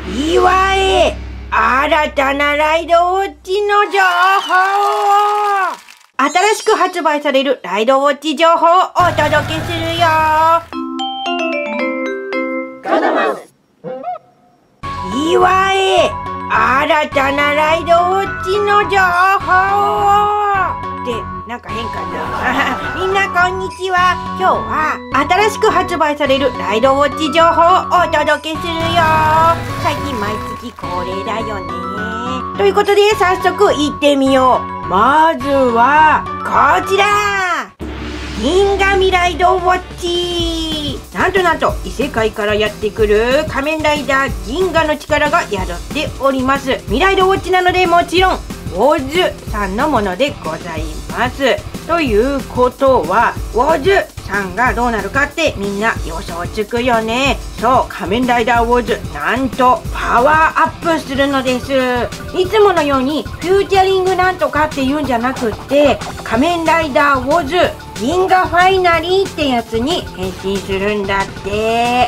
岩へ新たなライドウォッチの情報。新しく発売されるライドウォッチ情報をお届けするよ。岩へ新たなライドウォッチの情報ってなんか変かなみんなこんにちは。今日は新しく発売されるライドウォッチ情報をお届けするよ。最近毎月恒例だよね。ということで早速行ってみよう。まずはこちら、銀紙ライドウォッチ。なんと異世界からやってくる仮面ライダー銀河の力が宿っております。ミライドウォッチなのでもちろんウォズさんのものでございます。ということはウォズさんがどうなるかってみんな予想つくよね。そう、仮面ライダーウォズなんとパワーアップするのです。いつものようにフューチャリングなんとかっていうんじゃなくって、仮面ライダーウォズ銀河ファイナリーってやつに変身するんだって。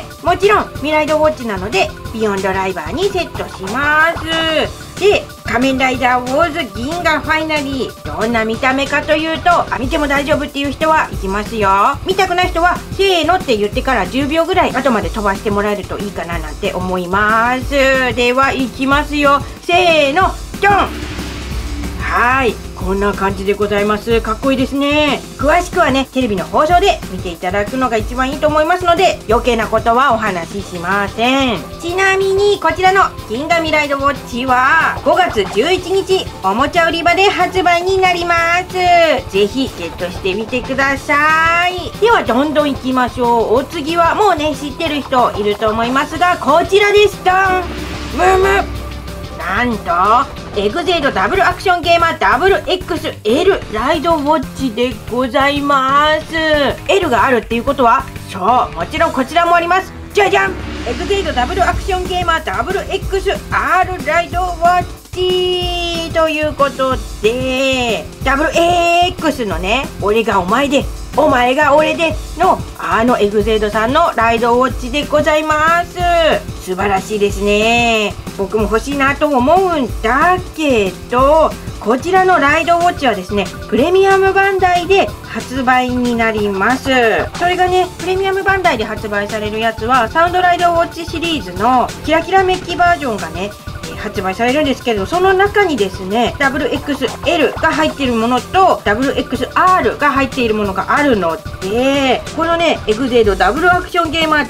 もちろんミライドウォッチなのでビヨンドライバーにセットします。で、仮面ライダーウォーズ銀河ファイナリーどんな見た目かというと、見ても大丈夫っていう人はいきますよ。見たくない人はせーのって言ってから10秒ぐらい後まで飛ばしてもらえるといいかななんて思います。ではいきますよ。せーの、ドン。はい、こんな感じでございます。かっこいいですね。詳しくはね、テレビの放送で見ていただくのが一番いいと思いますので、余計なことはお話ししません。ちなみにこちらの銀紙ライドウォッチは5月11日おもちゃ売り場で発売になります。ぜひゲットしてみてください。ではどんどんいきましょう。お次はもうね知ってる人いると思いますが、こちらです。ドン。ムム。なんとエグゼイドダブルアクションゲーマー WXL ライドウォッチでございます。 L があるっていうことは、そう、もちろんこちらもあります。じゃじゃん、エグゼイドダブルアクションゲーマー WXR ライドウォッチということで、 WX のね、俺がお前でお前が俺でのエグゼイドさんのライドウォッチでございます。素晴らしいですね。僕も欲しいなと思うんだけど、こちらのライドウォッチはですね、プレミアムバンダイで発売になります。それがね、プレミアムバンダイで発売されるやつはサウンドライドウォッチシリーズのキラキラメッキバージョンがね発売されるんですけど、その中にですね WXL が入っているものと WXR が入っているものがあるので、このねエグゼイドダブルアクションゲーマー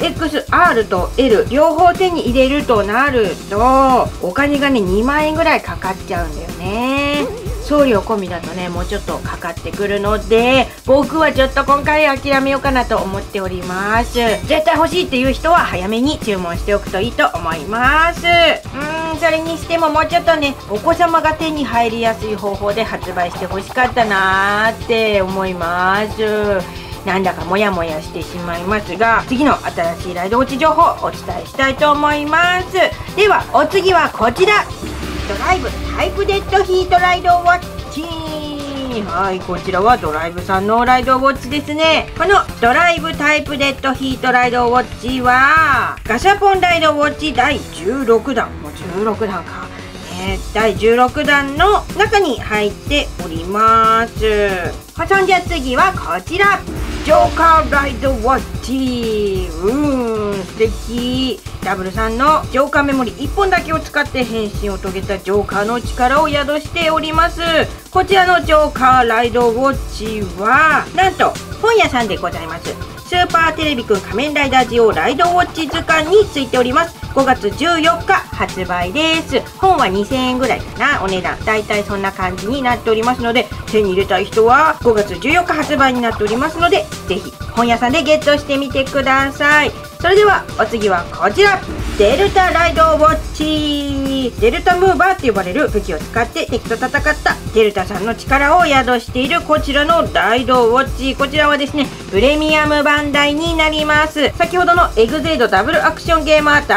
WXR と L 両方手に入れるとなるとお金がね2万円ぐらいかかっちゃうんだよね。送料込みだとねもうちょっとかかってくるので、僕はちょっと今回諦めようかなと思っております。絶対欲しいっていう人は早めに注文しておくといいと思います。それにしてももうちょっとねお子様が手に入りやすい方法で発売してほしかったなーって思います。なんだかモヤモヤしてしまいますが、次の新しいライドウォッチ情報をお伝えしたいと思います。ではお次はこちら、ドライブタイプデッドヒートライドウォッチ。はい、こちらはドライブさんのライドウォッチですね。このドライブタイプデッドヒートライドウォッチはガシャポンライドウォッチ第16弾、もう16弾か、第16弾の中に入っております。そんじゃ次はこちら、ジョーカーライドウォッチ。素敵。ダブルさんのジョーカーメモリ1本だけを使って変身を遂げたジョーカーの力を宿しております。こちらのジョーカーライドウォッチはなんと本屋さんでございます。スーパーテレビくん仮面ライダージオライドウォッチ図鑑についております。5月14日発売です。本は2000円ぐらいかな、お値段だいたいそんな感じになっておりますので、手に入れたい人は5月14日発売になっておりますので、ぜひ本屋さんでゲットしてみてください。それではお次はこちら、デルタライドウォッチ。デルタムーバーって呼ばれる武器を使って敵と戦ったデルタさんの力を宿しているこちらのライドウォッチ。こちらはですねプレミアムバンダイになります。先ほどのエグゼイドダブルアクションゲーマー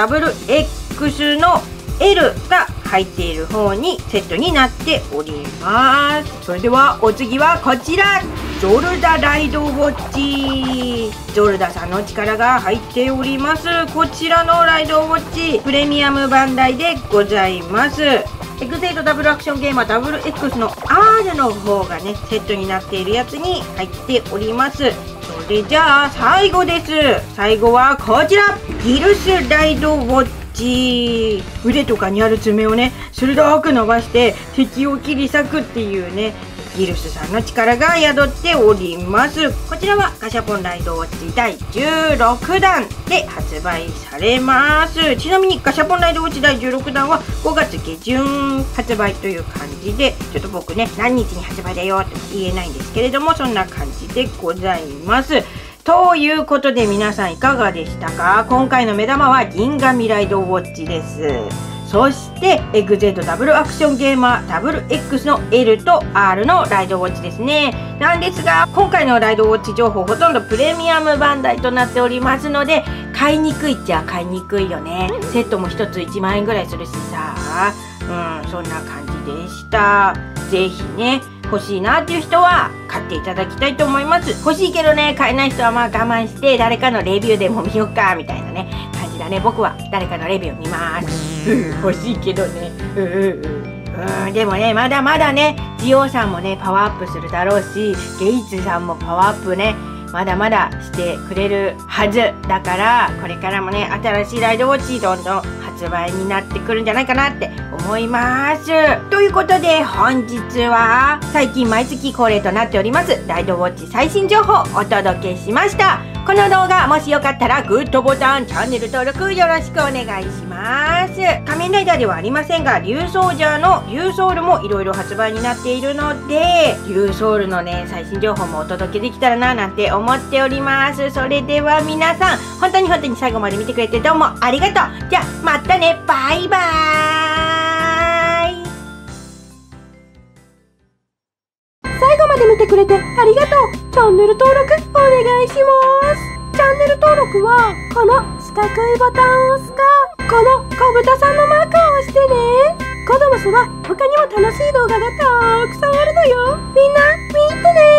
WX の L が入っている方にセットになっております。それではお次はこちら、 ゾルダライドウォッチ。ゾルダさんの力が入っております。こちらのライドウォッチプレミアムバンダイでございます。エグゼイドダブルアクションゲーマーダブル X の R の方がねセットになっているやつに入っております。それじゃあ最後です。最後はこちら、ギルスライドウォッチ。腕とかにある爪をね鋭く伸ばして敵を切り裂くっていうねギルスさんの力が宿っております。こちらはガシャポンライドウォッチ第16弾で発売されます。ちなみにガシャポンライドウォッチ第16弾は5月下旬発売という感じで、ちょっと僕ね何日に発売だよって言えないんですけれども、そんな感じでございます。ということで皆さんいかがでしたか？今回の目玉は銀紙ライドウォッチです。そしてエグゼットダブルアクションゲーマーダブル X の L と R のライドウォッチですね。なんですが今回のライドウォッチ情報ほとんどプレミアムバンダイとなっておりますので、買いにくいっちゃ買いにくいよね。セットも1つ1万円ぐらいするしさ、そんな感じでした。ぜひね欲しいなっていう人は買っていただきたいと思います。欲しいけどね買えない人はまあ我慢して誰かのレビューでも見ようかみたいなね感じだね。僕は誰かのレビューを見ます欲しいけどねでもねまだまだねジオさんもねパワーアップするだろうし、ゲイツさんもパワーアップねまだまだしてくれるはずだから、これからもね新しいライドウォッチどんどん発売になってくるんじゃないかなって思います。ということで本日は最近毎月恒例となっておりますライドウォッチ最新情報をお届けしました。この動画もしよかったらグッドボタン、チャンネル登録よろしくお願いします。仮面ライダーではありませんがリュウソージャーのリュウソウルもいろいろ発売になっているので、リュウソウルのね最新情報もお届けできたらななんて思っております。それでは皆さん本当に最後まで見てくれてどうもありがとう。じゃあまたね、バイバーイ。 最後まで見てくれてありがとう。チャンネル登録お願いします。チャンネル登録はこの四角いボタンを押すか、この小豚さんのマークを押してね。コドモスは他にも楽しい動画がたくさんあるのよ。みんな見てね。